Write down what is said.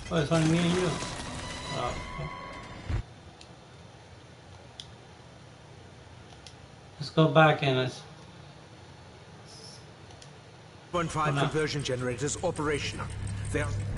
Oh, it's only me and you. Oh, okay. Let's go back and let's. 1.5 conversion generators operational. They are